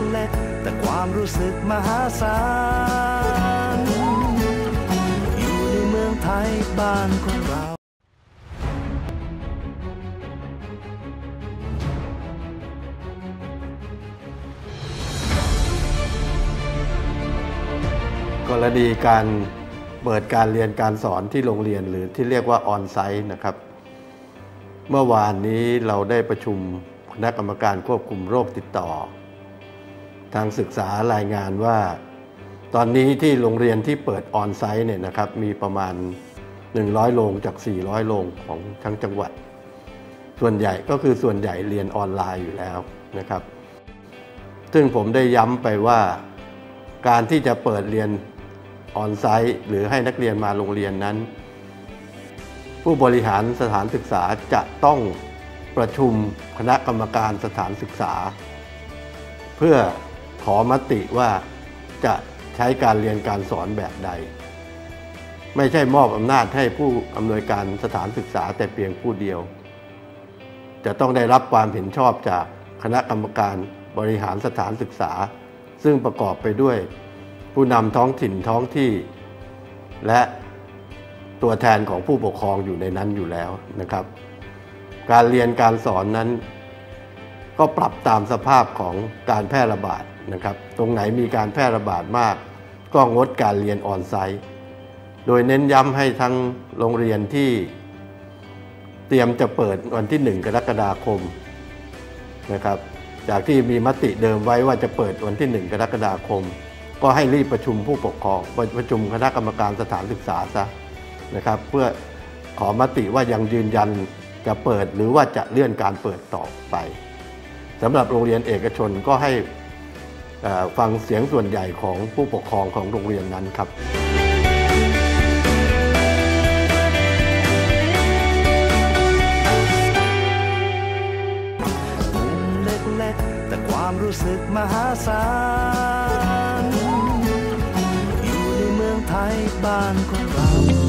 เล็กๆแต่ความรู้สึกมหาศาลอยู่ในเมืองไทยบ้านของเรากรณีการเปิดการเรียนการสอนที่โรงเรียนหรือที่เรียกว่าออนไซต์นะครับเมื่อวานนี้เราได้ประชุมคณะกรรมการควบคุมโรคติดต่อทางศึกษารายงานว่าตอนนี้ที่โรงเรียนที่เปิดออนไซต์เนี่ยนะครับมีประมาณ100โรงจาก400โรงของทั้งจังหวัดส่วนใหญ่เรียนออนไลน์อยู่แล้วนะครับซึ่งผมได้ย้ำไปว่าการที่จะเปิดเรียนออนไซต์หรือให้นักเรียนมาโรงเรียนนั้นผู้บริหารสถานศึกษาจะต้องประชุมคณะกรรมการสถานศึกษาเพื่อขอมติว่าจะใช้การเรียนการสอนแบบใดไม่ใช่มอบอำนาจให้ผู้อำนวยการสถานศึกษาแต่เพียงผู้เดียวจะต้องได้รับความเห็นชอบจากคณะกรรมการบริหารสถานศึกษาซึ่งประกอบไปด้วยผู้นำท้องถิ่นท้องที่และตัวแทนของผู้ปกครองอยู่ในนั้นอยู่แล้วนะครับการเรียนการสอนนั้นก็ปรับตามสภาพของการแพร่ระบาดนะครับตรงไหนมีการแพร่ระบาดมากก็งดการเรียนออนไซต์โดยเน้นย้ำให้ทั้งโรงเรียนที่เตรียมจะเปิดวันที่1กรกฎาคมนะครับจากที่มีมติเดิมไว้ว่าจะเปิดวันที่1กรกฎาคมก็ให้รีบประชุมผู้ปกครองประชุมคณะกรรมการสถานศึกษาซะนะครับเพื่อขอมติว่ายังยืนยันจะเปิดหรือว่าจะเลื่อนการเปิดต่อไปสำหรับโรงเรียนเอกชนก็ให้ฟังเสียงส่วนใหญ่ของผู้ปกครองของโรงเรียนนั้นครับแต่ความรู้สึกมหาศาลอยู่ในเมืองไทยบ้านของเรา